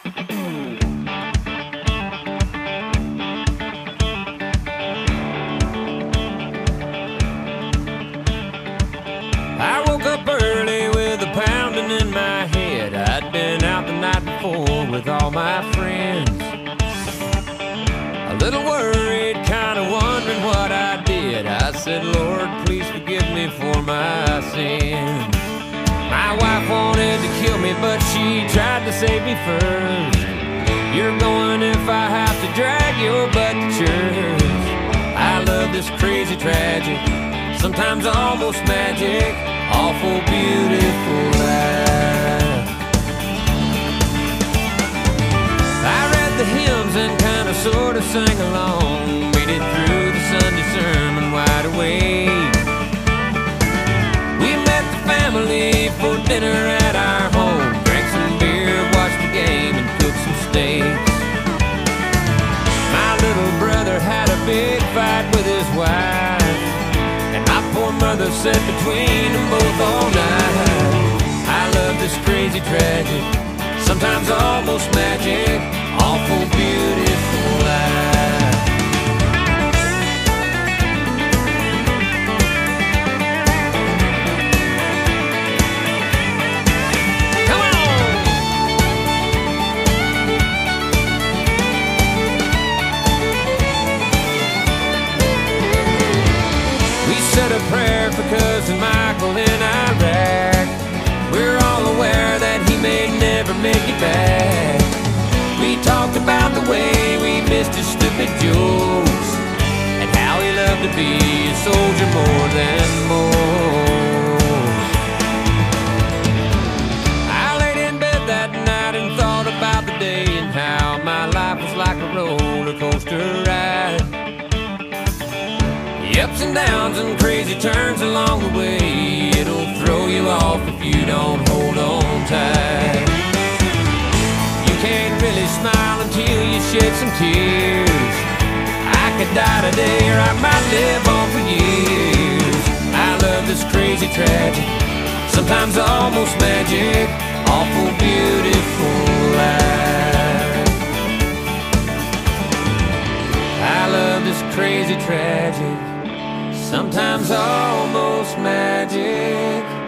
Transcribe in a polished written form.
I woke up early with a pounding in my head. I'd been out the night before with all my friends. A little worried, kinda wondering what I did. I said, Lord, please forgive me for my sins. My wife wanted to kill me, but she tried to save me first. You're going if I have to drag your butt to church. I love this crazy tragic, sometimes almost magic, awful beautiful life. I read the hymns and kinda sorta sang along, made it through the Sunday sermon wide awake. We met the family for dinner at our home, drank some beer, watched the game, and cooked some steaks. My little brother had a big fight with his wife, and my poor mother sat between them both all night. I love this crazy tragic, sometimes almost magic, awful beautiful life. Come on! We said a prayer for cousin Michael in Iraq. We're all aware that he may never make it back. We talked about the way we missed his stupid jokes, and how he loved to be a soldier more than most. I laid in bed that night and thought about the day, and how my life was like a roller coaster ride. The ups and downs and crazy turns along the way, it'll throw you off if you don't hold on tight. You can't really smile until you shed some tears. I could die today or I might live on for years. I love this crazy tragic, sometimes almost magic, awful beautiful life. I love this crazy tragic, sometimes almost magic,